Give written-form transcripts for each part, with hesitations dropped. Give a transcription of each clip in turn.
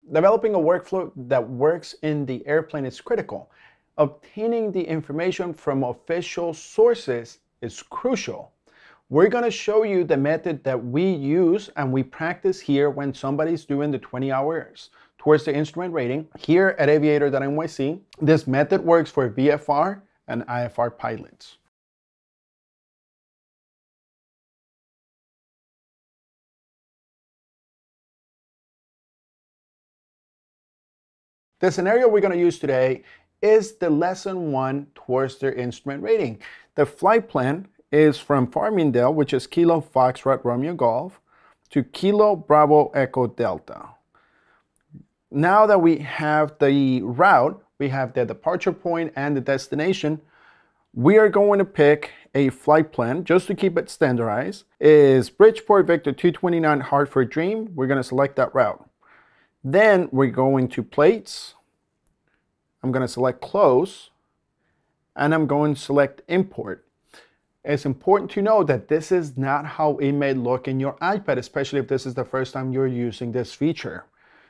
Developing a workflow that works in the airplane is critical. Obtaining the information from official sources is crucial. We're going to show you the method that we use and we practice here when somebody's doing the 20 hours towards the instrument rating. Here at Aviator.nyc, this method works for VFR and IFR pilots. The scenario we're going to use today is the lesson 1 towards their instrument rating. The flight plan is from Farmingdale, which is Kilo Foxtrot Romeo Golf, to Kilo Bravo Echo Delta. Now that we have the route, we have the departure point and the destination, we are going to pick a flight plan just to keep it standardized. Is Bridgeport Victor 229 Hartford Dream. We're going to select that route. Then we're going to plates. I'm going to select close, and I'm going to select import. It's important to know that this is not how it may look in your iPad, especially if this is the first time you're using this feature.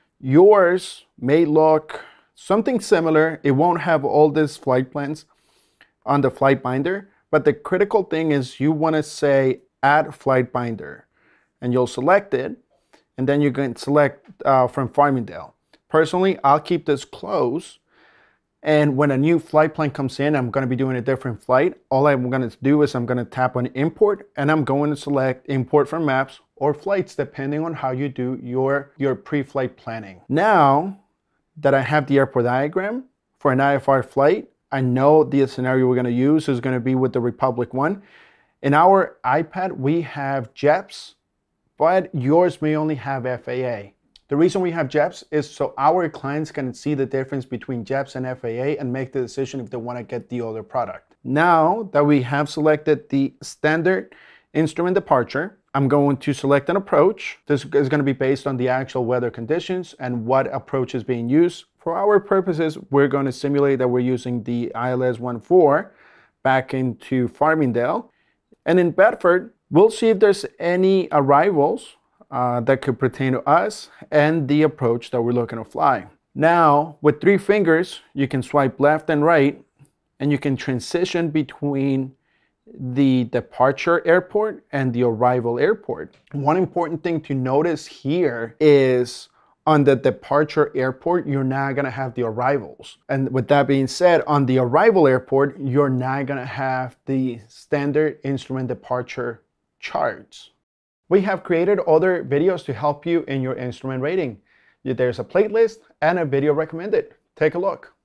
Yours may look something similar. It won't have all these flight plans on the flight binder, but the critical thing is you want to say add flight binder, and you'll select it, and then you can select from Farmingdale. Personally, I'll keep this closed. And when a new flight plan comes in, I'm going to be doing a different flight. All I'm going to do is I'm going to tap on import, and I'm going to select import from maps or flights, depending on how you do your pre-flight planning. Now that I have the airport diagram for an IFR flight, I know the scenario we're going to use is going to be with the Republic one. In our iPad, we have Jeppesen, but yours may only have FAA. The reason we have Jeppesen is so our clients can see the difference between Jeppesen and FAA and make the decision if they want to get the other product. Now that we have selected the standard instrument departure, I'm going to select an approach. This is going to be based on the actual weather conditions and what approach is being used. For our purposes, we're going to simulate that we're using the ILS 14 back into Farmingdale. And in Bedford, we'll see if there's any arrivals that could pertain to us and the approach that we're looking to fly. Now, with 3 fingers, you can swipe left and right, and you can transition between the departure airport and the arrival airport. One important thing to notice here is on the departure airport, you're not going to have the arrivals. And with that being said, on the arrival airport, you're not going to have the standard instrument departure charts. We have created other videos to help you in your instrument rating. There's a playlist and a video recommended. Take a look.